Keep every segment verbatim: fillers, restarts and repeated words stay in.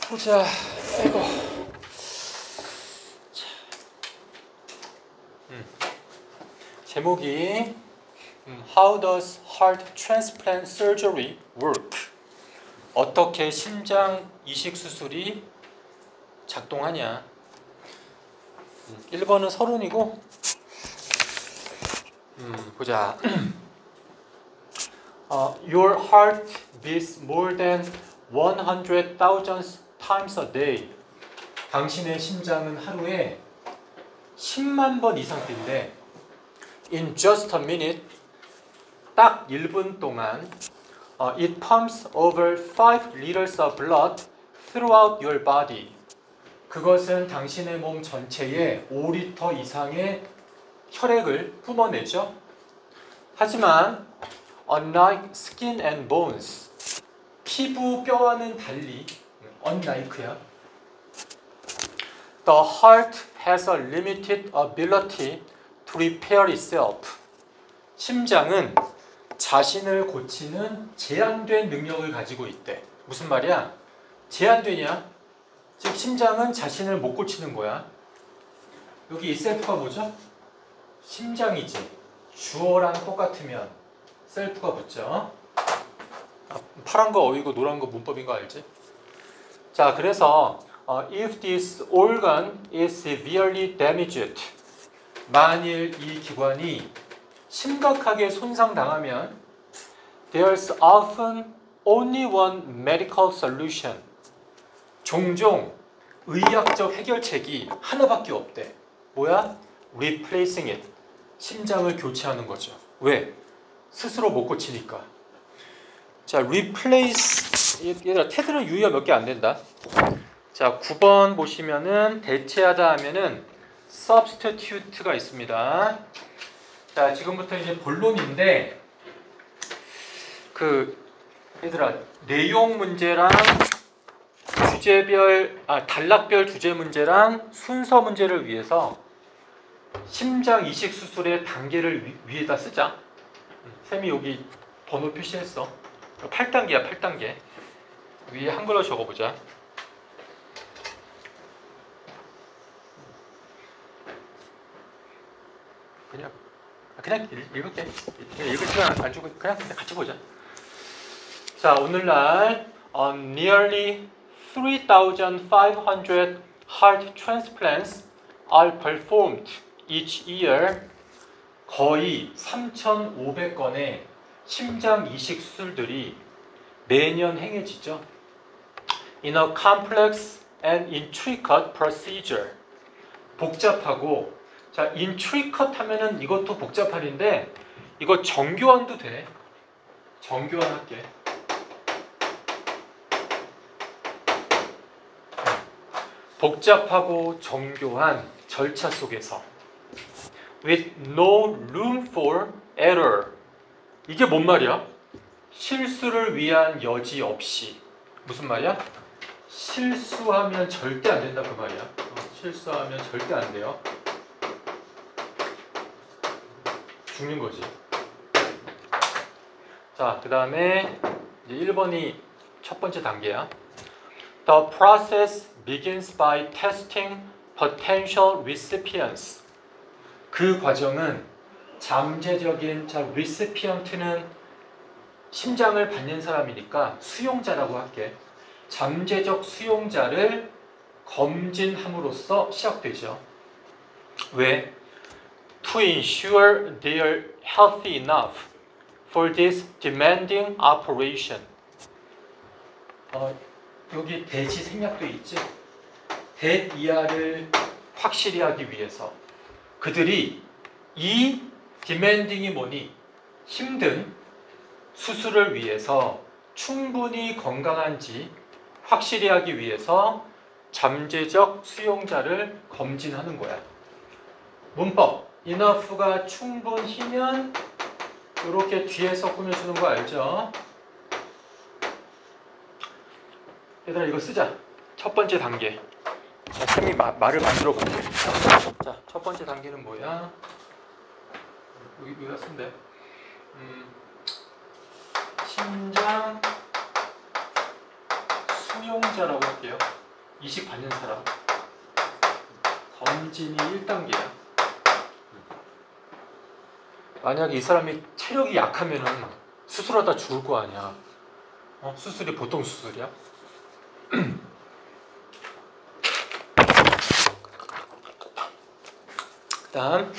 보자. 아이고. 자. 음. 제목이 음, How does heart transplant surgery work? 어떻게 심장 이식 수술이 작동하냐? 음, 일 번은 서론이고, 음, 보자. uh, Your heart beats more than one hundred thousand times a day. 당신의 심장은 하루에 십만 번 이상 뛴대. In just a minute, 딱 일 분 동안 uh, it pumps over five liters of blood throughout your body. 그것은 당신의 몸 전체에 오 리터 이상의 혈액을 뿜어내죠. 하지만 unlike skin and bones, 피부, 뼈와는 달리 unlike야. The heart has a limited ability to repair itself. 심장은 자신을 고치는 제한된 능력을 가지고 있대. 무슨 말이야? 제한되냐? 즉 심장은 자신을 못 고치는 거야. 여기 이 셀프가 뭐죠? 심장이지. 주어랑 똑같으면 셀프가 붙죠. 아, 파란 거 어이고 노란 거 문법인 거 알지? 자, 그래서 uh, if this organ is severely damaged, 만일 이 기관이 심각하게 손상당하면 there's often only one medical solution. 종종 의학적 해결책이 하나밖에 없대. 뭐야? replacing it. 심장을 교체하는 거죠. 왜? 스스로 못 고치니까. 자, replace. 얘들아, 테드는 유의가 몇 개 안 된다. 자, 구 번 보시면은 대체하다 하면은 substitute가 있습니다. 자, 지금부터 이제 본론인데, 그 얘들아, 내용 문제랑 주제별, 아, 단락별 주제 문제랑 순서 문제를 위해서 심장 이식 수술의 단계를 위, 위에다 쓰자. 쌤이 여기 번호 표시했어. 팔 단계야, 팔 단계. 위에 한글로 적어보자. 그냥 그냥 읽을게. 그냥 읽을 시간 안 주고 그냥 같이 보자. 자, 오늘날 uh, nearly three thousand five hundred heart transplants are performed each year. 거의 삼천오백 건의 심장 이식 수술들이 매년 행해지죠. In a complex and intricate procedure. 복잡하고, 자, intricate 하면은 이것도 복잡한데 이거 정교한도 돼. 정교한 할게. 복잡하고 정교한 절차 속에서 with no room for error. 이게 뭔 말이야? 실수를 위한 여지 없이. 무슨 말이야? 실수하면 절대 안 된다 그 말이야. 어, 실수하면 절대 안 돼요. 죽는 거지. 자, 그 다음에 일 번이 첫 번째 단계야. The process begins by testing potential recipients. 그 과정은 잠재적인, 자, recipient는 심장을 받는 사람이니까 수용자라고 할게. 잠재적 수용자를 검진함으로써 시작되죠. 왜? To ensure they are healthy enough for this demanding operation. 어, 여기 대시 생략돼 있지? 대 이하를 확실히 하기 위해서 그들이 이 demanding이 뭐니? 힘든 수술을 위해서 충분히 건강한지 확실히 하기 위해서 잠재적 수용자를 검진하는 거야. 문법, enough가 충분히면 이렇게 뒤에서 꾸며주는 거 알죠? 얘들아, 이거 쓰자. 첫 번째 단계. 자, 쌤이 마, 말을 만들어 볼게. 자, 첫 번째 단계는 뭐야? 여기, 여기다 쓴대. 음, 심장 수용자 수용자라고 할게요. 이식 받는 사람. 검진이 일 단계야. 만약에 이 사람이 체력이 약하면은 수술하다 죽을 거 아니야. 어? 수술이 보통 수술이야? 다음,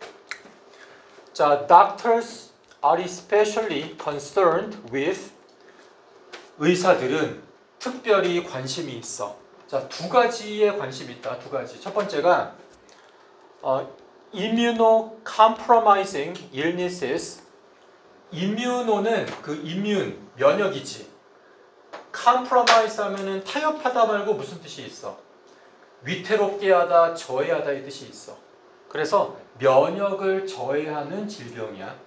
자, doctors are especially concerned with, 의사들은 특별히 관심이 있어. 자, 두 가지에 관심이 있다. 두 가지. 첫 번째가 어, immunocompromising illnesses. immuno는 그 immune, 면역이지. compromise 하면은 타협하다 말고 무슨 뜻이 있어? 위태롭게 하다, 저해하다 이 뜻이 있어. 그래서 면역을 저해하는 질병이야.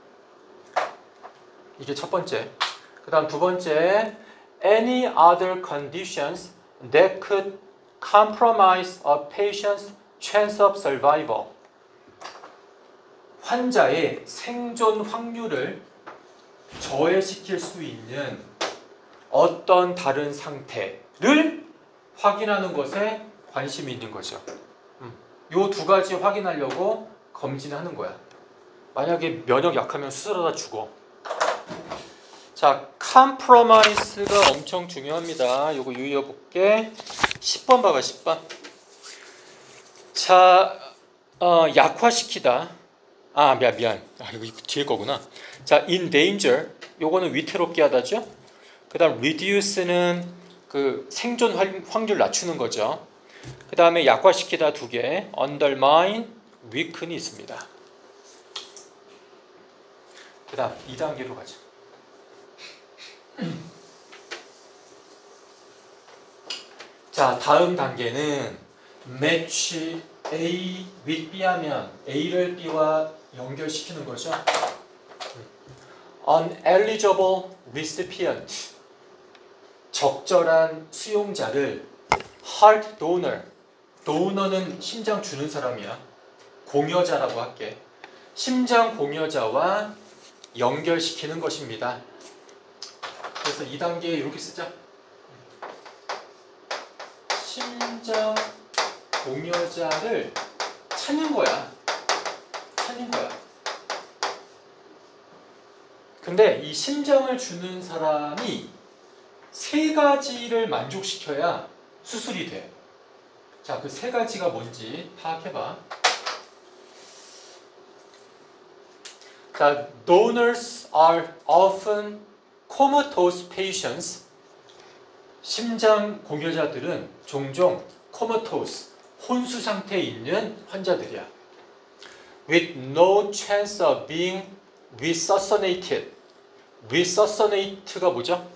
이게 첫 번째. 그 다음 두 번째, any other conditions that could compromise a patient's chance of survival. 환자의 생존 확률을 저해시킬 수 있는 어떤 다른 상태를 확인하는 것에 관심이 있는 거죠. 요 두 가지 확인하려고 검진하는 거야. 만약에 면역 약하면 수술하다 죽어. 자, compromise가 엄청 중요합니다. 요거 유의해 볼게. 십 번 봐봐, 십 번. 자, 어, 약화시키다. 아, 미안, 미안. 아, 이거 뒤에 거구나. 자, in danger. 요거는 위태롭게 하다죠. 그 다음 reduce는 그 생존 확률 낮추는 거죠. 그 다음에 약화시키다 두 개. undermine, weaken이 있습니다. 그 다음 이 단계로 가자. 자, 다음 단계는 match A with B하면 A를 B와 연결시키는 거죠. uneligible recipient, 적절한 수용자를 heart donor, donor는 심장 주는 사람이야. 공여자라고 할게. 심장 공여자와 연결시키는 것입니다. 그래서 이 단계에 이렇게 쓰자. 심장 공여자를 찾는 거야. 찾는 거야. 근데 이 심장을 주는 사람이 세 가지를 만족시켜야 수술이 돼. 자, 그 세 가지가 뭔지 파악해봐. 자, donors are often comatose patients. 심장 공여자들은 종종 comatose, 혼수 상태에 있는 환자들이야. with no chance of being resuscitated. resuscitate가 뭐죠?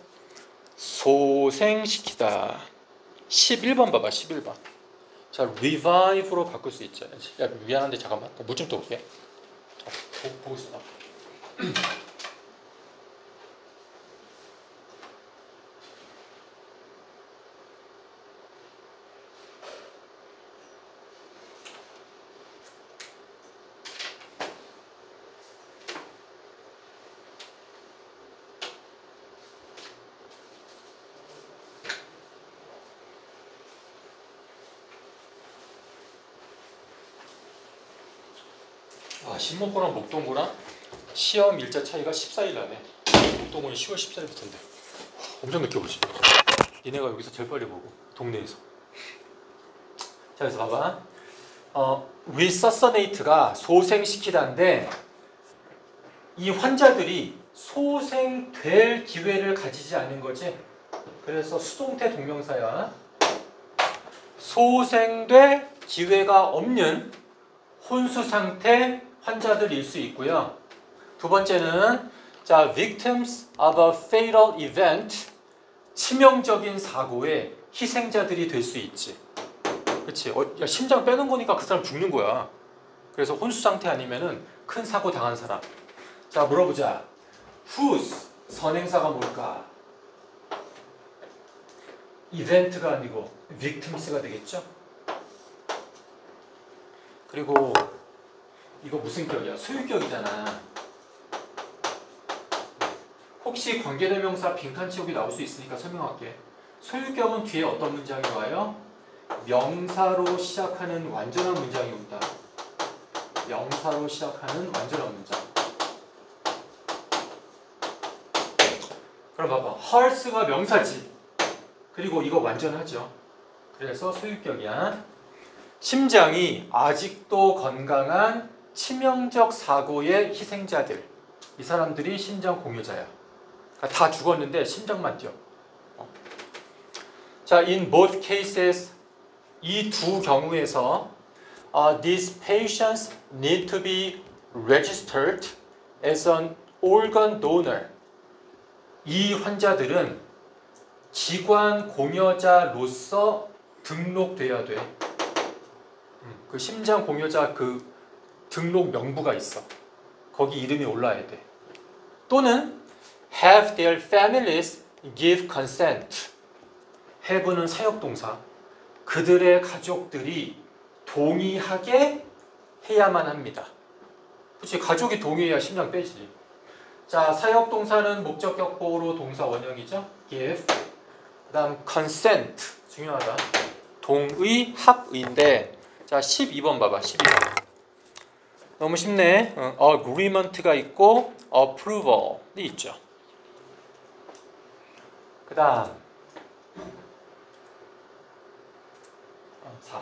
소생시키다. 십일 번 봐봐, 십일 번. 자, revive로 바꿀 수 있죠. 야, 미안한데 잠깐만. 물 좀 더 올게. 보고 있어. 아, 신목고랑 목동고랑 시험 일자 차이가 십사 일 나네. 목동고는 시월 십사 일부터인데 엄청 늦게 오지. 얘네가 여기서 제일 빨리 보고, 동네에서. 자, 그래서 봐봐. 어, resuscitate가 소생시키다인데 이 환자들이 소생될 기회를 가지지 않는 거지. 그래서 수동태 동명사야. 소생될 기회가 없는 혼수 상태 환자들일 수 있고요. 두 번째는 자, victims of a fatal event, 치명적인 사고의 희생자들이 될 수 있지. 그렇지? 어, 야, 심장 빼는 거니까 그 사람 죽는 거야. 그래서 혼수 상태 아니면은 큰 사고 당한 사람. 자, 물어보자. whose, 선행사가 뭘까? event가 아니고 victims가 되겠죠? 그리고 이거 무슨 격이야? 소유격이잖아. 혹시 관계대명사 빈칸 채우기 나올 수 있으니까 설명할게. 소유격은 뒤에 어떤 문장이 와요? 명사로 시작하는 완전한 문장이 온다. 명사로 시작하는 완전한 문장. 그럼 봐봐. heart가 명사지. 그리고 이거 완전하죠. 그래서 소유격이야. 심장이 아직도 건강한 치명적 사고의 희생자들. 이 사람들이 심장 공여자야. 그러니까 다 죽었는데 심장만 뛰어. 어. 자, in both cases 이 두 경우에서 uh, these patients need to be registered as an organ donor. 이 환자들은 기관 공여자로서 등록돼야 돼. 그 심장 공여자 그 등록 명부가 있어. 거기 이름이 올라야 돼. 또는 have their families give consent. have는 사역동사. 그들의 가족들이 동의하게 해야만 합니다. 그렇지, 가족이 동의해야 심장 빼지. 자, 사역동사는 목적격보로 동사 원형이죠. give. 그 다음 consent 중요하다. 동의, 합의인데 자, 십이 번 봐봐. 십이 번. 너무 쉽네. 어, agreement가 있고 approval이 있죠. 그 다음 사.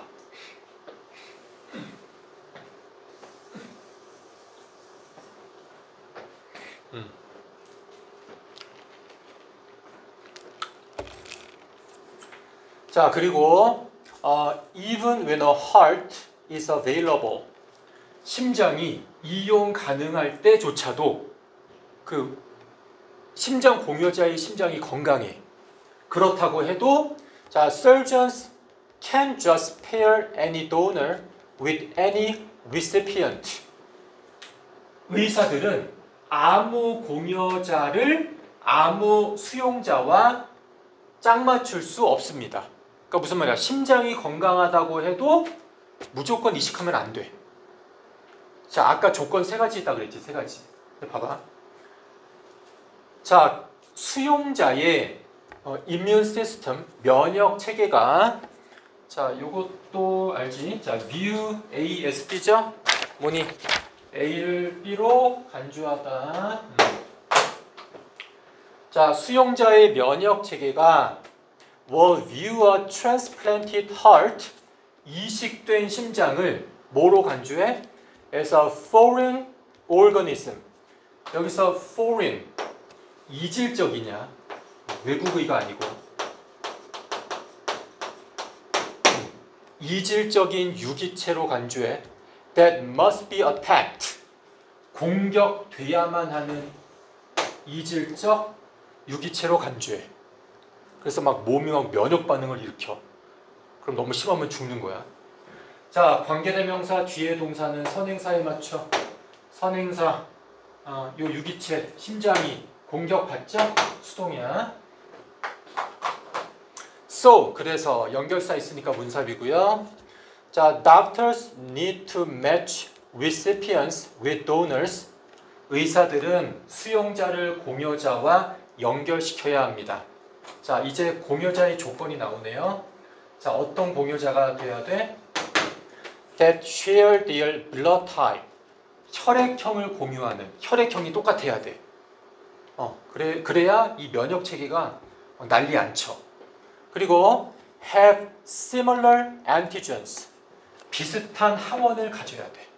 음. 자, 그리고 uh, even when a heart is available. 심장이 이용 가능할 때조차도 그 심장 공여자의 심장이 건강해. 그렇다고 해도 자, surgeons can just pair any donor with any recipient. 의사들은 아무 공여자를 아무 수용자와 짝 맞출 수 없습니다. 그러니까 무슨 말이야? 심장이 건강하다고 해도 무조건 이식하면 안 돼. 자, 아까 조건 세 가지 있다 그랬지, 세 가지. 봐봐. 자, 수용자의 어, immune system, 면역 체계가 자, 요것도 알지? 자, mu A S B죠? 뭐니? A를 B로 간주하다. 음. 자, 수용자의 면역 체계가 will view a transplanted heart, 이식된 심장을 뭐로 간주해? as a foreign organism. 여기서 foreign, 이질적이냐? 외국의가 아니고 이질적인 유기체로 간주해. that must be attacked. 공격돼야만 하는 이질적 유기체로 간주해. 그래서 막 몸이 막 면역 반응을 일으켜. 그럼 너무 심하면 죽는 거야. 자, 관계대명사 뒤에 동사는 선행사에 맞춰. 선행사, 어, 요 유기체, 심장이 공격받죠? 수동이야. So, 그래서 연결사 있으니까 문사비고요. 자, doctors need to match recipients with donors. 의사들은 수용자를 공여자와 연결시켜야 합니다. 자, 이제 공여자의 조건이 나오네요. 자, 어떤 공여자가 돼야 돼? That share their blood type. 혈액형을 공유하는, 혈액형이 똑같아야 돼. 어, 그래, 그래야 이 면역 체계가 난리 안 쳐. 그리고 have similar antigens. 비슷한 항원을 가져야 돼.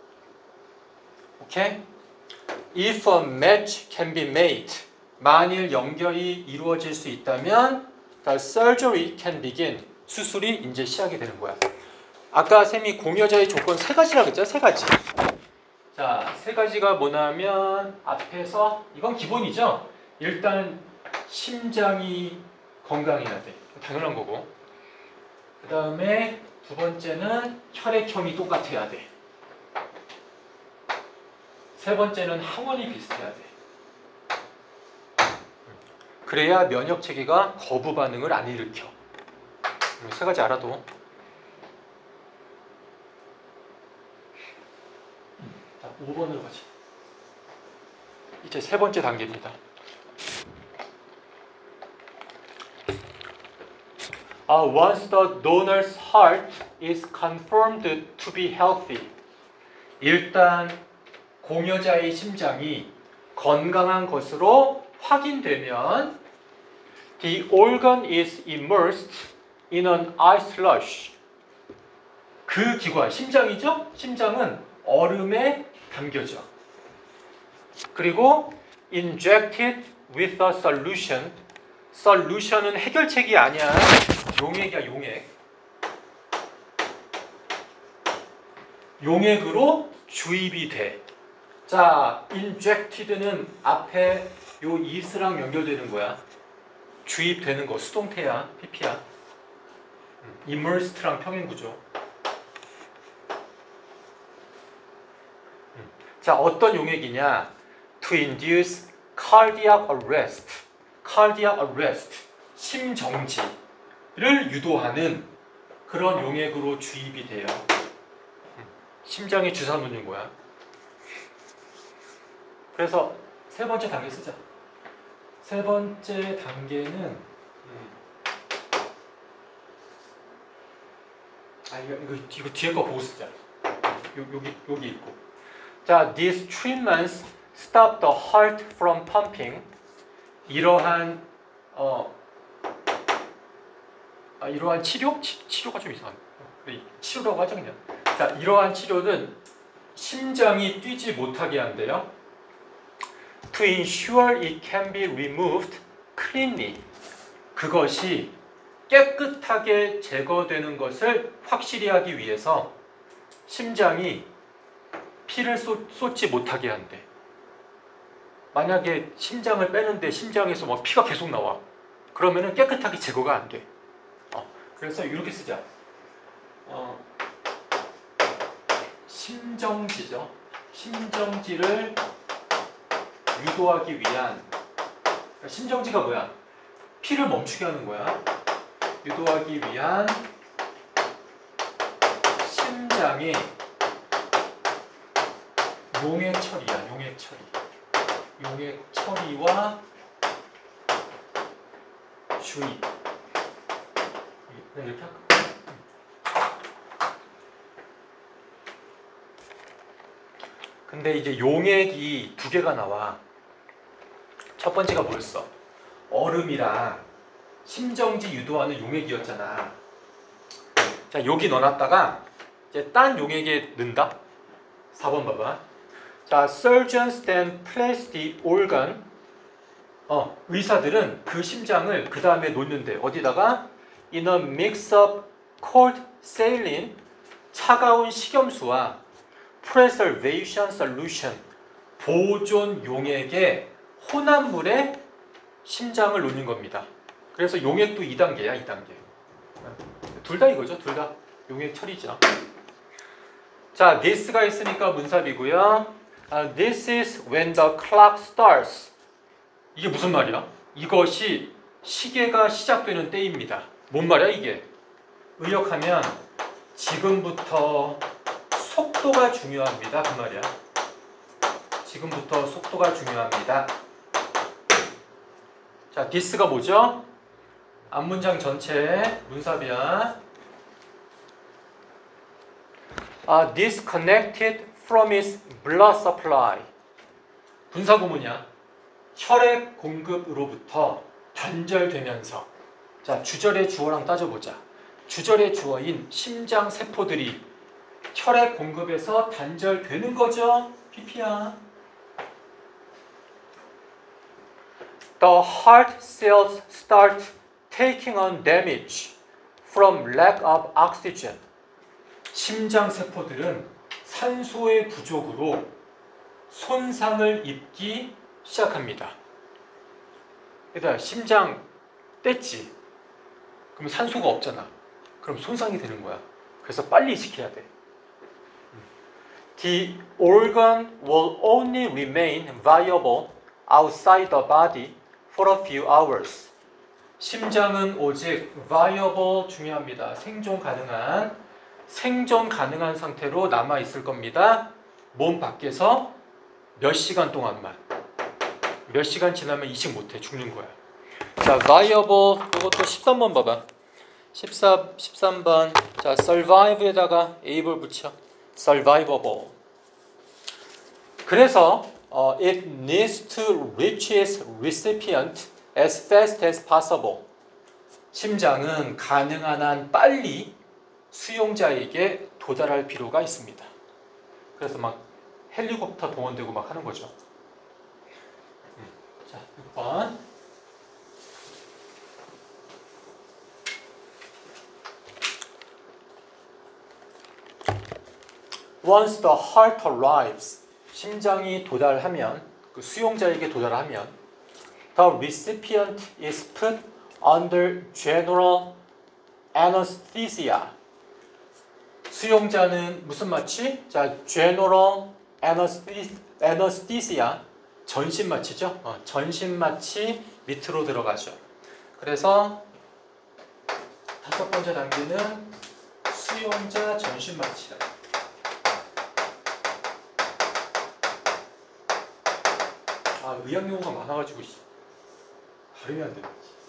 오케이? If a match can be made. 만일 연결이 이루어질 수 있다면 the surgery can begin. 수술이 이제 시작이 되는 거야. 아까 쌤이 공여자의 조건 세 가지라고 했죠? 세 가지. 자, 세 가지가 뭐냐면 앞에서 이건 기본이죠. 일단 심장이 건강해야 돼. 당연한 거고. 그 다음에 두 번째는 혈액형이 똑같아야 돼. 세 번째는 항원이 비슷해야 돼. 그래야 면역 체계가 거부 반응을 안 일으켜. 세 가지 알아도. 자, 오 번으로 가자. 이제 세 번째 단계입니다. Uh, once the donor's heart is confirmed to be healthy. 일단 공여자의 심장이 건강한 것으로 확인되면 the organ is immersed in an ice slush. 그 기관, 심장이죠? 심장은 얼음에 담겨져. 그리고 injected with a solution. solution은 해결책이 아니야. 용액이야, 용액. 용액으로 주입이 돼. 자, injected는 앞에 요 is랑 연결되는 거야. 주입되는 거, 수동태야, 피피야. immersed랑 평행구조. 자, 어떤 용액이냐? To induce cardiac arrest. cardiac arrest. 심정지를 유도하는 그런 용액으로 주입이 돼요. 심장에 주사 놓는 거야. 그래서 세 번째 단계 쓰자. 세 번째 단계는 음. 아 이거, 이거, 이거 뒤에 거 보고 쓰자. 요, 여기 여기 있고. 자, these treatments stop the heart from pumping. 이러한 어 아, 이러한 치료 치, 치료가 좀 이상하네. 치료라고 하자 그냥. 자, 이러한 치료는 심장이 뛰지 못하게 한대요. To ensure it can be removed cleanly. 그것이 깨끗하게 제거되는 것을 확실히 하기 위해서 심장이 피를 쏟, 쏟지 못하게 한대. 만약에 심장을 빼는데 심장에서 막 피가 계속 나와. 그러면은 깨끗하게 제거가 안 돼. 어, 그래서 이렇게 쓰자. 어, 심정지죠. 심정지를 유도하기 위한, 그러니까 심정지가 뭐야? 피를 멈추게 하는 거야. 유도하기 위한 심장의 용액 처리야. 용액 처리. 용액 처리와 주입. 이렇게 할까? 근데 이제 용액이 두 개가 나와. 첫 번째가 뭐였어? 얼음이랑 심정지 유도하는 용액이었잖아. 자, 여기 넣어놨다가 이제 딴 용액에 넣는다. 사 번 봐봐. 자, surgeons then place the organ. 어, 의사들은 그 심장을 그 다음에 놓는데 어디다가? In a mix of cold saline, 차가운 식염수와 preservation solution, 보존 용액의 혼합물에 심장을 놓는 겁니다. 그래서 용액도 이 단계야, 이 단계. 둘 다 이거죠, 둘 다. 용액 처리죠. 자, this가 있으니까 문sab이고요. Uh, this is when the clock starts. 이게 무슨 말이야? 이것이 시계가 시작되는 때입니다. 뭔 말이야 이게? 의역하면 지금부터 속도가 중요합니다. 그 말이야. 지금부터 속도가 중요합니다. 자, this가 뭐죠? 앞문장 전체 문sab이야. Uh, disconnected from its blood supply. 분사구문이야. 혈액 공급으로부터 단절되면서. 자, 주절의 주어랑 따져보자. 주절의 주어인 심장 세포들이 혈액 공급에서 단절되는 거죠. 피피야. The heart cells start taking on damage from lack of oxygen. 심장 세포들은 산소의 부족으로 손상을 입기 시작합니다. 그러니까 심장 뗐지. 그럼 산소가 없잖아. 그럼 손상이 되는 거야. 그래서 빨리 시켜야 돼. The organ will only remain viable outside the body for a few hours. 심장은 오직 viable 중요합니다. 생존 가능한 생존 가능한 상태로 남아 있을 겁니다. 몸 밖에서 몇 시간 동안만. 몇 시간 지나면 이식 못해. 죽는 거야. 자, viable 이것도 십삼 번 봐봐. 십사, 십삼 번. 자, survive에다가 able 붙여. survivable. 그래서 어, it needs to reach its recipient as fast as possible. 심장은 가능한 한 빨리 수용자에게 도달할 필요가 있습니다. 그래서 막 헬리콥터 동원되고 막 하는 거죠. 자, 육 번. Once the heart arrives, 심장이 도달하면, 그 수용자에게 도달하면, the recipient is put under general anesthesia. 수용자는 무슨 마취? 자, general anesthesia, 전신 마취죠. 어, 전신 마취 밑으로 들어가죠. 그래서 다섯 번째 단계는 수용자 전신 마취다. 아, 의학 용어가 많아가지고 발음이 안 돼.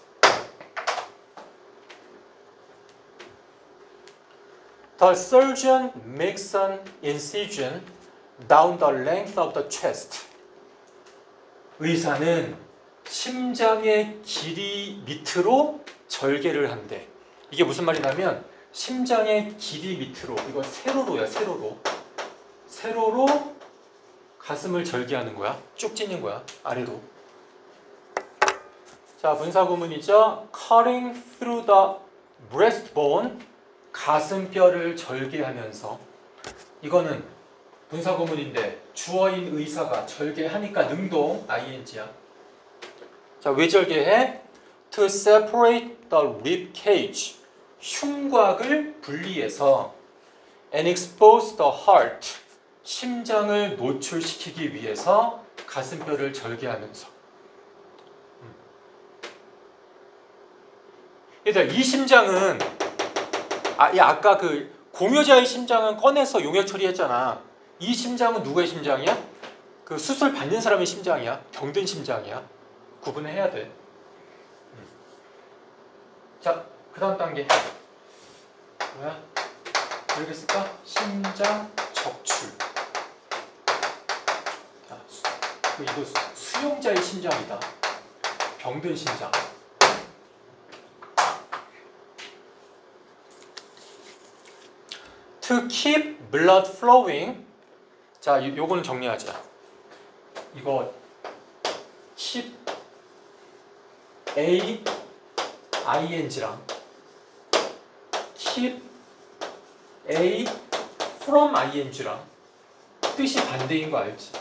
The surgeon makes an incision down the length of the chest. 의사는 심장의 길이 밑으로 절개를 한대. 이게 무슨 말이냐면 심장의 길이 밑으로, 이거 세로로야, 세로로. 세로로 가슴을 절개하는 거야. 쭉 찢는 거야, 아래로. 자, 분사구문이죠. Cutting through the breastbone. 가슴뼈를 절개하면서. 이거는 분사구문인데 주어인 의사가 절개하니까 능동 ing야. 자, 왜 절개해? To separate the rib cage. 흉곽을 분리해서 and expose the heart. 심장을 노출시키기 위해서 가슴뼈를 절개하면서. 일단 이 심장은 아, 야, 아까 그 공여자의 심장은 꺼내서 용역 처리했잖아. 이 심장은 누구의 심장이야? 그 수술 받는 사람의 심장이야. 병든 심장이야. 구분해야 돼. 자, 그 다음 단계. 뭐야? 여기 쓸까? 심장 적출. 자, 수, 그 이거 수용자의 심장이다. 병든 심장. To keep blood flowing. 자, 요, 요거는 정리하자. 이거 keep A ing랑 keep A from ing랑 뜻이 반대인 거 알지?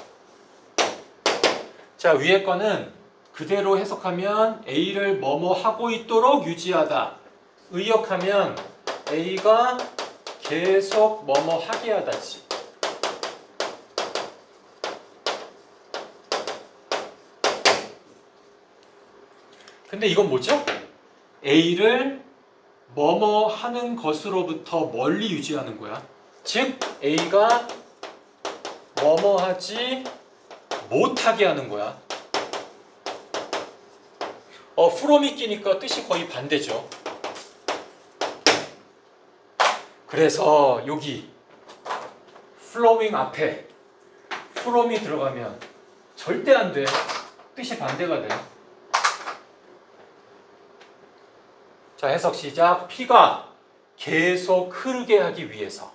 자, 위에 거는 그대로 해석하면 A를 뭐뭐 하고 있도록 유지하다. 의역하면 A가 계속 뭐뭐 하게 하다지. 근데 이건 뭐죠? A를 뭐뭐 하는 것으로부터 멀리 유지하는 거야. 즉 A가 뭐뭐 하지 못하게 하는 거야. 어, from이 끼니까 뜻이 거의 반대죠. 그래서 여기 flowing 앞에 from이 들어가면 절대 안 돼. 뜻이 반대가 돼. 자, 해석 시작. 피가 계속 흐르게 하기 위해서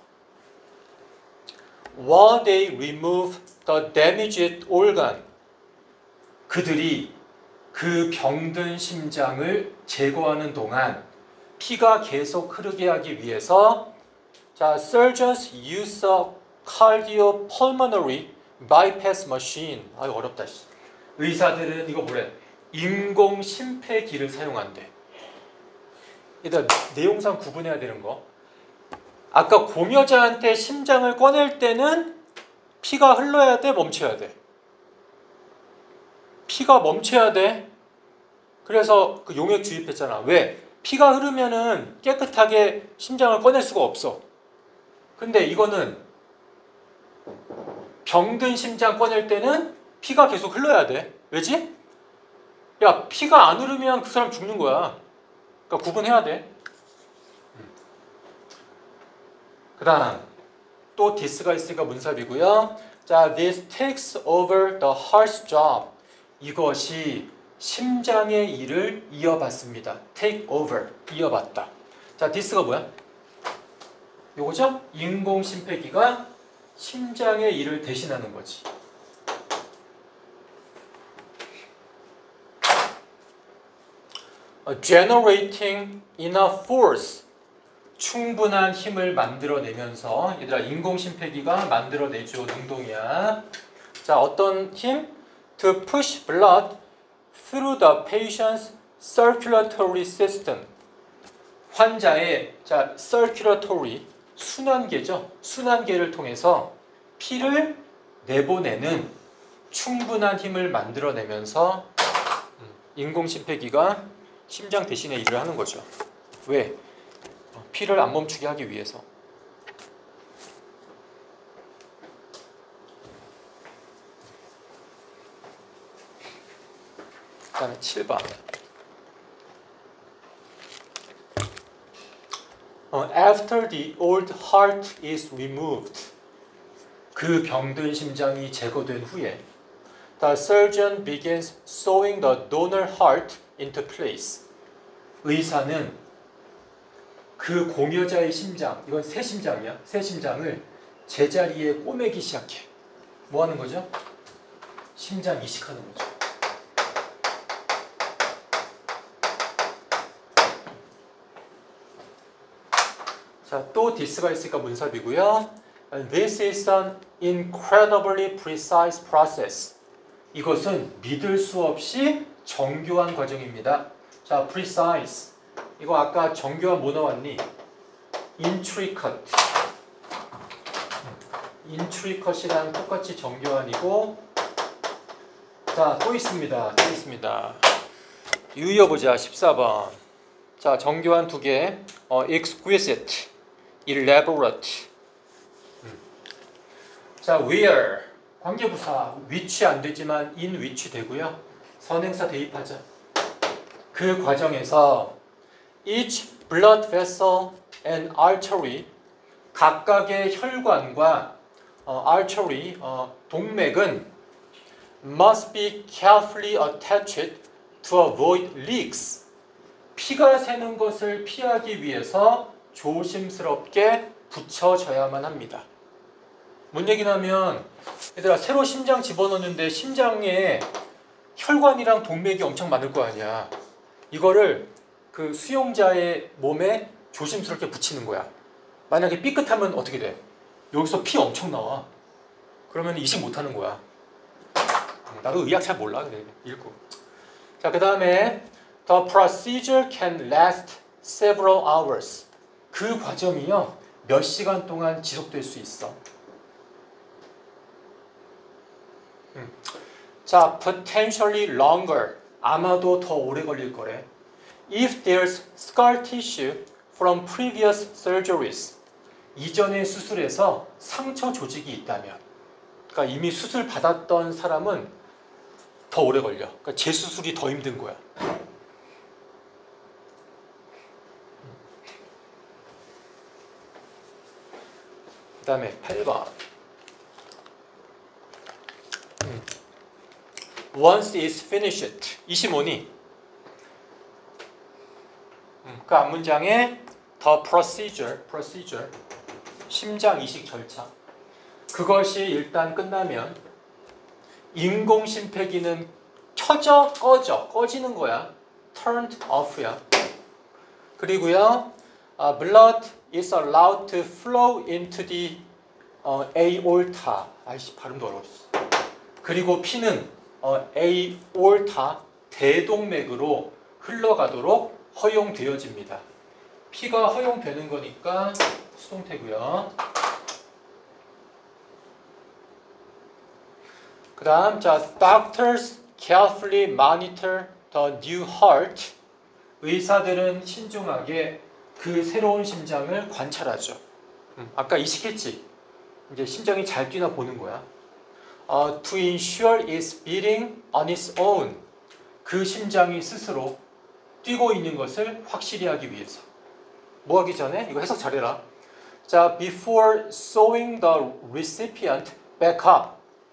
while they remove the damaged organ. 그들이 그 병든 심장을 제거하는 동안 피가 계속 흐르게 하기 위해서 자, surgeons use a cardiopulmonary bypass machine. 아유, 어렵다. 의사들은 이거 뭐래? 인공 심폐기를 사용한대. 일단 내용상 구분해야 되는 거. 아까 공여자한테 심장을 꺼낼 때는 피가 흘러야 돼, 멈춰야 돼? 피가 멈춰야 돼. 그래서 그 용액 주입했잖아. 왜? 피가 흐르면은 깨끗하게 심장을 꺼낼 수가 없어. 근데 이거는 병든 심장 꺼낼 때는 피가 계속 흘러야 돼. 왜지? 야, 피가 안 흐르면 그 사람 죽는 거야. 그러니까 구분해야 돼. 그 다음 또 this가 있으니까 문sab이고요. 자, this takes over the heart's job. 이것이 심장의 일을 이어받습니다. take over, 이어받다. 자, this가 뭐야? 요거죠? 인공심폐기가 심장의 일을 대신하는 거지. generating enough force. 충분한 힘을 만들어내면서, 얘들아 인공심폐기가 만들어내죠. 능동이야. 자, 어떤 힘? To push blood through the patient's circulatory system. 환자의 자 circulatory 순환계죠. 순환계를 통해서 피를 내보내는 충분한 힘을 만들어내면서 인공심폐기가 심장 대신에 일을 하는 거죠. 왜? 피를 안 멈추게 하기 위해서. 그 다음에 칠 번. After the old heart is removed. 그 병든 심장이 제거된 후에 The surgeon begins sewing the donor heart into place. 의사는 그 공여자의 심장, 이건 새 심장이야. 새 심장을 제자리에 꼬매기 시작해. 뭐 하는 거죠? 심장 이식하는 거죠. 자, 또 this가 있으니까 문sab이고요. This is an incredibly precise process. 이것은 믿을 수 없이 정교한 과정입니다. 자, precise. 이거 아까 정교한 뭐 나왔니? intricate. intricate이랑 똑같이 정교한이고. 자, 또 있습니다. 또 있습니다. 유의어보자. 십사 번. 자, 정교한 두 개. 어, exquisite, elaborate. 자, where. 관계부사. 위치 안 되지만 in 위치 되고요. 선행사 대입하자. 그 과정에서 each blood vessel and artery, 각각의 혈관과 어, artery, 어, 동맥은 must be carefully attached to avoid leaks. 피가 새는 것을 피하기 위해서 조심스럽게 붙여져야만 합니다. 뭔 얘기냐면 얘들아 새로 심장 집어넣는데 심장에 혈관이랑 동맥이 엄청 많을 거 아니야. 이거를 그 수용자의 몸에 조심스럽게 붙이는 거야. 만약에 삐끗하면 어떻게 돼? 여기서 피 엄청 나와. 그러면 이식 못하는 거야. 나도 의학 잘 몰라. 그래. 읽고. 자, 그 다음에 The procedure can last several hours. 그 과정이요 몇 시간 동안 지속될 수 있어. 음. 자, potentially longer. 아마도 더 오래 걸릴 거래. If there's scar tissue from previous surgeries. 이전의 수술에서 상처 조직이 있다면, 그러니까 이미 수술 받았던 사람은 더 오래 걸려. 그러니까 재수술이 더 힘든 거야. 그 다음에 팔 번. Once is finished. 이십오니. 그 앞문장에 the procedure, procedure, 심장 이식 절차. 그것이 일단 끝나면 인공심폐기는 켜져, 꺼져, 꺼지는 거야. turned off야. 그리고요, uh, blood is allowed to flow into the uh, aorta. 아이씨, 발음도 어려웠어. 그리고 피는 어, aorta, 대동맥으로 흘러가도록 허용되어집니다. 피가 허용되는 거니까 수동태고요. 그 다음, 자, doctors carefully monitor the new heart. 의사들은 신중하게 그 새로운 심장을 관찰하죠. 음, 아까 이식했지? 이제 심장이 잘 뛰나 보는 거야. Uh, to ensure it's beating on its own. 그 심장이 스스로 뛰고 있는 것을 확실히 하기 위해서. 뭐 하기 전에? 이거 해석 잘해라. 자, before sewing the recipient back up.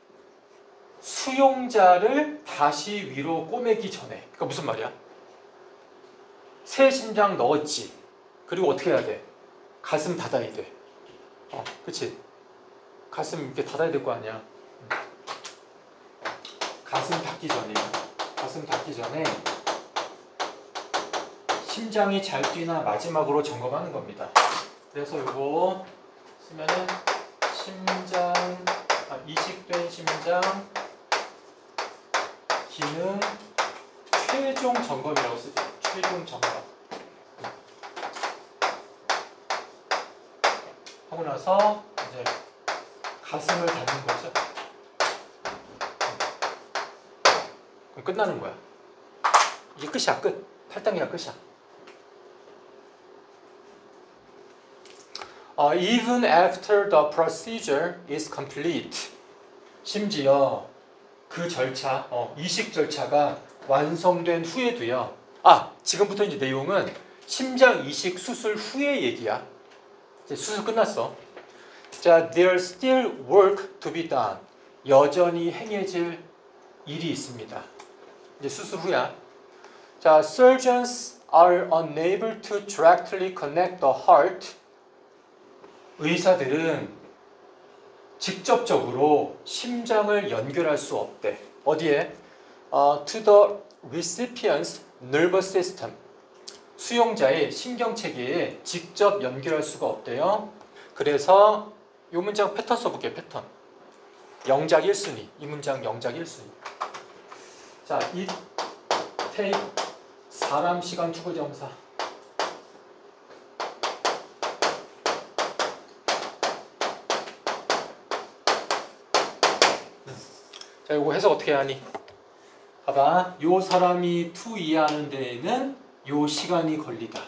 수용자를 다시 위로 꼬매기 전에. 그러니까 무슨 말이야? 새 심장 넣었지. 그리고 어떻게 해야 돼? 가슴 닫아야 돼. 어, 그치? 가슴 이렇게 닫아야 될 거 아니야. 가슴 닫기 전에. 가슴 닫기 전에 심장이 잘 뛰나 마지막으로 점검하는 겁니다. 그래서 요거 쓰면은 심장, 아, 이식된 심장 기능 최종 점검이라고 쓰죠. 최종 점검. 하고 나서 이제 가슴을 닫는 거죠. 그럼 끝나는 거야. 이게 끝이야, 끝. 팔 단계가 끝이야. Uh, even after the procedure is complete. 심지어 그 절차, 어, 이식 절차가 완성된 후에도요. 아, 지금부터 이제 내용은 심장 이식 수술 후의 얘기야. 이제 수술 끝났어. 자, there's still work to be done. 여전히 행해질 일이 있습니다. 이제 수술 후야. 자, surgeons are unable to directly connect the heart. 의사들은 직접적으로 심장을 연결할 수 없대. 어디에? Uh, to the recipient's nervous system. 수용자의 신경체계에 직접 연결할 수가 없대요. 그래서 이 문장 패턴 써볼게요. 패턴. 영작 일 순위. 이 문장 영작 일 순위. 자, 이 테이크 사람 시간 투구정사. 자, 이거 해석 어떻게 하니? 봐봐. 요 사람이 to 이해하는 데에는 요 시간이 걸리다.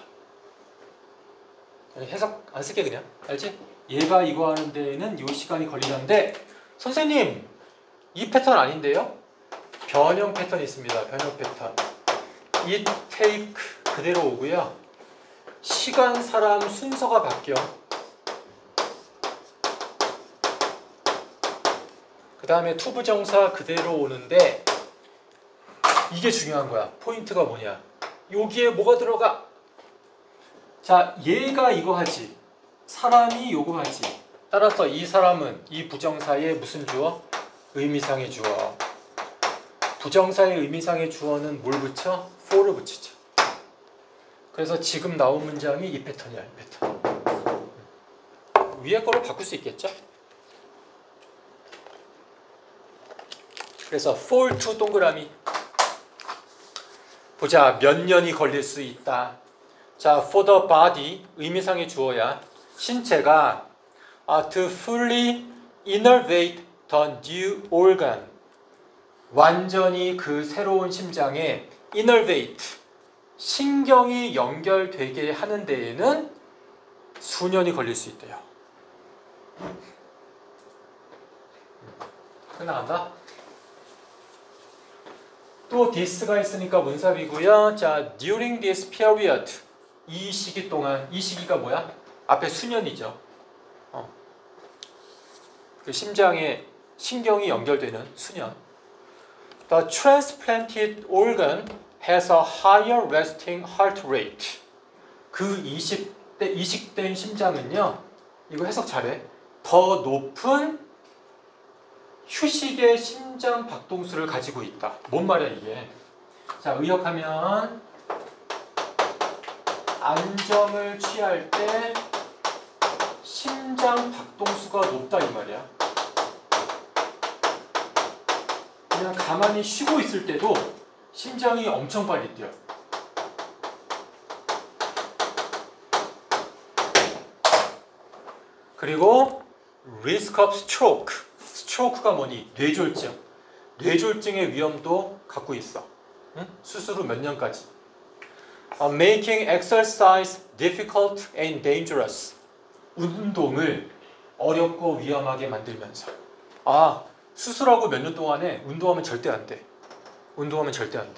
해석 안 쓸게 그냥. 알지? 얘가 이거 하는 데에는 요 시간이 걸리는데 선생님 이 패턴 아닌데요? 변형 패턴이 있습니다. 변형 패턴. 이 테이크 그대로 오고요. 시간, 사람 순서가 바뀌어. 그 다음에 to 부정사 그대로 오는데 이게 중요한 거야. 포인트가 뭐냐? 여기에 뭐가 들어가? 자, 얘가 이거 하지. 사람이 요거 하지. 따라서 이 사람은 이 부정사의 무슨 주어? 의미상의 주어. 부정사의 의미상의 주어는 뭘 붙여? for를 붙이죠. 그래서 지금 나온 문장이 이 패턴이야. 이 패턴. 위에 거로 바꿀 수 있겠죠? 그래서 for to 동그라미. 보자. 몇 년이 걸릴 수 있다. 자, for the body 의미상의 주어야. 신체가 uh, to fully innervate the new organ. 완전히 그 새로운 심장에 innervate 신경이 연결되게 하는 데에는 수년이 걸릴 수 있대요. 끝나간다. 또 this가 있으니까 문사비고요. 자, during this period 이 시기 동안, 이 시기가 뭐야? 앞에 수년이죠. 어. 그 심장에 신경이 연결되는 수년. The transplanted organ has a higher resting heart rate. 그 이식 대, 이식된 심장은요. 이거 해석 잘해. 더 높은 휴식의 심장 박동수를 가지고 있다. 뭔 말이야 이게? 자, 의역하면 안정을 취할 때 심장 박동수가 높다 이 말이야. 그냥 가만히 쉬고 있을 때도 심장이 엄청 빨리 뛰어. 그리고 risk of stroke. 스트로크가 뭐니? 뇌졸중. 뇌졸중의 위험도 갖고 있어. 응? 수술 후 몇 년까지. Uh, making exercise difficult and dangerous. 운동을 어렵고 위험하게 만들면서. 아, 수술하고 몇 년 동안에 운동하면 절대 안 돼. 운동하면 절대 안 돼.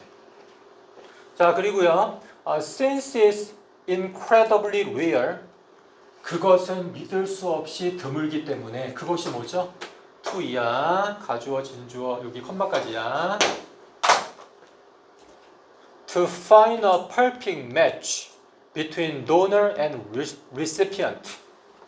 자, 그리고요. Uh, since it's incredibly rare. 그것은 믿을 수 없이 드물기 때문에 그것이 뭐죠? to이야. 가주어, 진주어, 여기 컴마까지야. To find a perfect match between donor and recipient.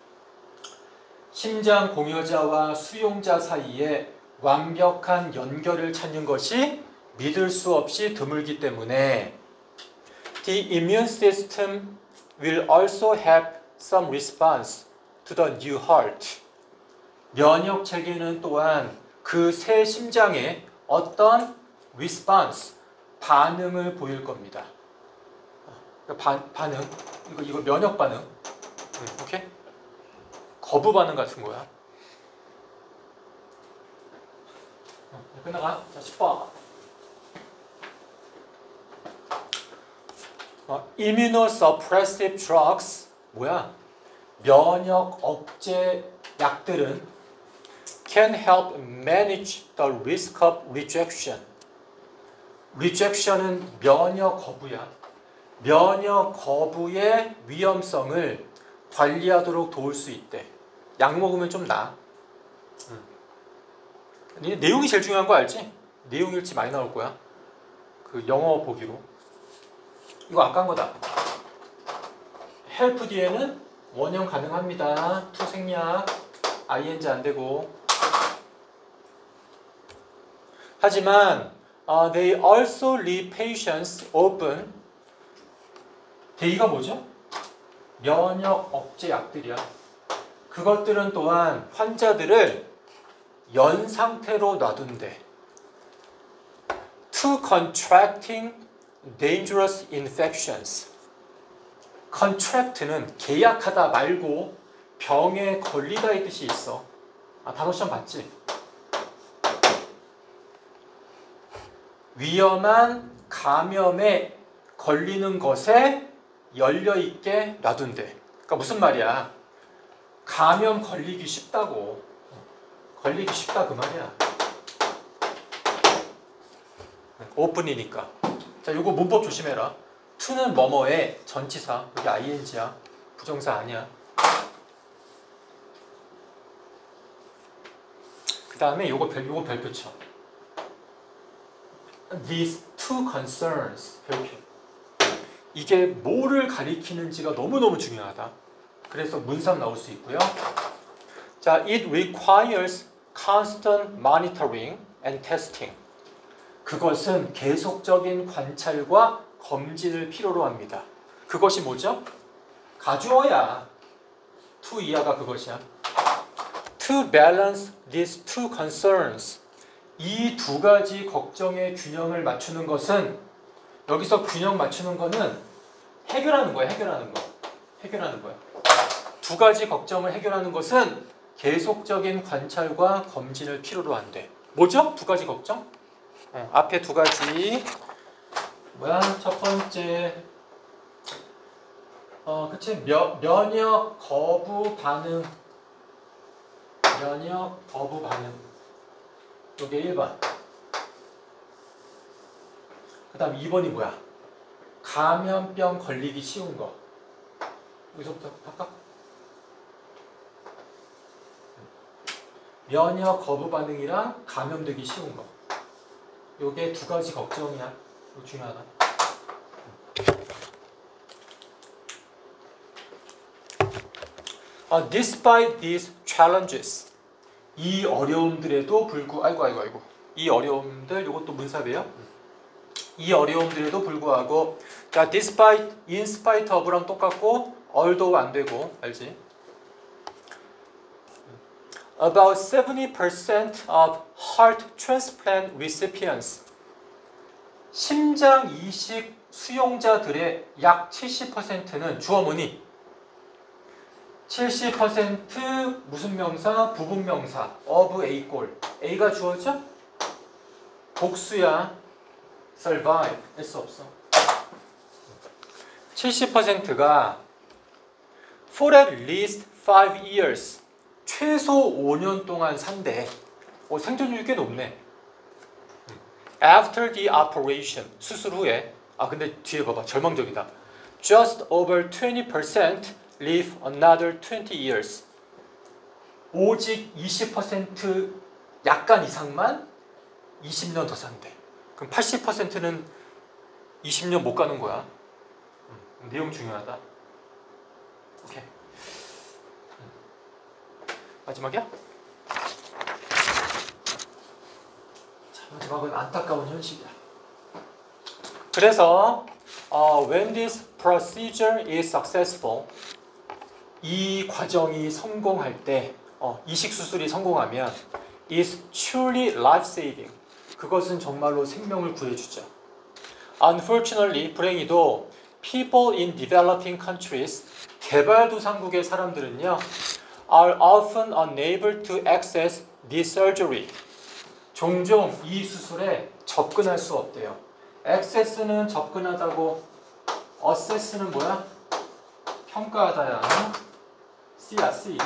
심장 공여자와 수용자 사이에 완벽한 연결을 찾는 것이 믿을 수 없이 드물기 때문에 The immune system will also have some response to the new heart. 면역 체계는 또한 그 새 심장에 어떤 response, 반응을 보일 겁니다. 반, 반응, 이거, 이거 면역 반응, 음, 오케이? 거부 반응 같은 거야. 어, 끝나가. 자, 십 번. 어, immunosuppressive drugs, 뭐야? 면역 억제 약들은 can help manage the risk of rejection. rejection은 면역 거부야. 면역 거부의 위험성을 관리하도록 도울 수 있대. 약 먹으면 좀 나아. 응. 내용이 제일 중요한 거 알지? 내용 일지 많이 나올 거야. 그 영어 보기로. 이거 아까 한 거다. help 뒤에는 원형 가능합니다. to 생략, ing 안 되고. 하지만 uh, they also leave patients open. they가 뭐죠? 면역 억제 약들이야. 그것들은 또한 환자들을 연 상태로 놔둔대. To contracting dangerous infections. contract는 계약하다 말고 병에 걸리다의 뜻이 있어. 아, 단어 시험 봤지? 위험한 감염에 걸리는 것에 열려있게 놔둔대. 그러니까 무슨 말이야? 감염 걸리기 쉽다고. 걸리기 쉽다 그 말이야. 오픈이니까. 자, 요거 문법 조심해라. to는 뭐뭐의 전치사. 여기 ing야. 부정사 아니야. 그 다음에 요거, 별, 요거 별표 쳐. These two concerns. 별표. 이게 뭐를 가리키는지가 너무너무 중요하다. 그래서 문상 나올 수 있고요. 자, it requires constant monitoring and testing. 그것은 계속적인 관찰과 검진을 필요로 합니다. 그것이 뭐죠? 가주어야. to 이하가 그것이야. To balance these two concerns. 이 두 가지 걱정의 균형을 맞추는 것은, 여기서 균형 맞추는 거는 해결하는 거야. 해결하는 거. 해결하는 거야. 두 가지 걱정을 해결하는 것은 계속적인 관찰과 검진을 필요로 한대. 뭐죠? 두 가지 걱정? 어, 앞에 두 가지. 뭐야? 첫 번째, 어, 그치? 면, 면역 거부 반응. 면역 거부 반응. 요게 일 번. 그 다음 이 번이 뭐야? 감염병 걸리기 쉬운 거. 여기서부터 할까? 면역 거부 반응이랑 감염되기 쉬운 거. 요게 두 가지 걱정이야. 이거 중요하다. Uh, despite these challenges. 이 어려움들에도 불구, 아이고 아이고 아이고. 이 어려움들, 요것도 문사배요. 이 어려움들에도 불구하고, 자, despite, in spite of랑 똑같고, although 안 되고, 알지? About seventy percent of heart transplant recipients. 심장 이식 수용자들의 약 칠십 퍼센트는 주어 뭐니? 칠십 퍼센트 무슨 명사? 부분 명사. of A 꼴. A가 주어죠? 복수야. survive. S 없어. 칠십 퍼센트가 for at least five years. 최소 오 년 동안 산대. 어, 생존율이 꽤 높네. After the operation. 수술 후에. 아, 근데 뒤에 봐봐. 절망적이다. Just over twenty percent live another twenty years. 오직 이십 퍼센트 약간 이상만 이십 년 더 산대. 그럼 팔십 퍼센트는 이십 년 못 가는 거야. 음, 내용 중요하다. 오케이. 음. 마지막이야? 자, 마지막은 안타까운 현실이야. 그래서 uh, when this procedure is successful, 이 과정이 성공할 때, 어, 이식 수술이 성공하면 is truly life-saving. 그것은 정말로 생명을 구해주죠. Unfortunately, 불행히도 people in developing countries, 개발도상국의 사람들은요, are often unable to access this surgery. 종종 이 수술에 접근할 수 없대요. access는 접근하다고, assess는 뭐야? 평가하다야. C야, C.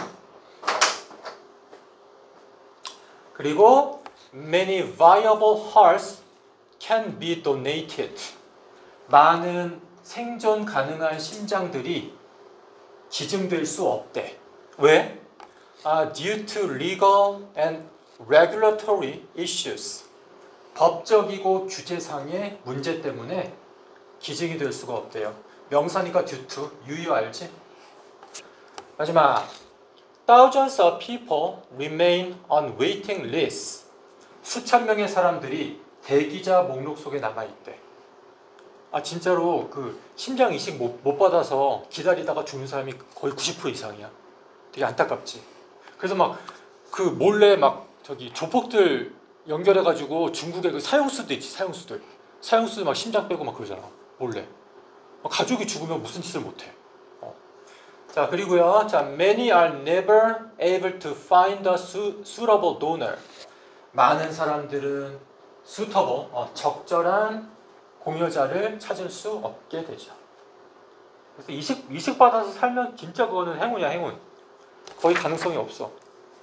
그리고 many viable hearts can be donated. 많은 생존 가능한 심장들이 기증될 수 없대. 왜? Uh, due to legal and regulatory issues. 법적이고 규제상의 문제 때문에 기증이 될 수가 없대요. 명사니까 due to, 유유 알지? 마지막. Thousands of people remain on waiting lists. 수천 명의 사람들이 대기자 목록 속에 남아있대. 아 진짜로 그 심장 이식 못, 못 받아서 기다리다가 죽는 사람이 거의 구십 퍼센트 이상이야. 되게 안타깝지. 그래서 막 그 몰래 막 저기 조폭들 연결해가지고 중국의 그 사형수도 있지. 사형수들. 사형수들 막 심장 빼고 막 그러잖아. 몰래. 가족이 죽으면 무슨 짓을 못해. 어. 자 그리고요. 자 many are never able to find a suitable donor. 많은 사람들은 suitable, 어, 적절한 공여자를 찾을 수 없게 되죠. 그래서 이식, 이식 받아서 살면 진짜 그거는 행운이야, 행운. 거의 가능성이 없어.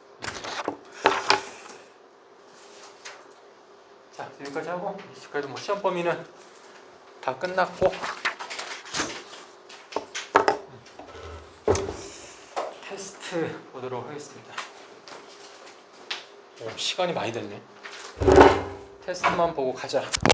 자, 여기까지 하고, 그래도 뭐 시험 범위는 다 끝났고, 테스트 보도록 하겠습니다. 오, 시간이 많이 됐네. 테스트만 보고 가자.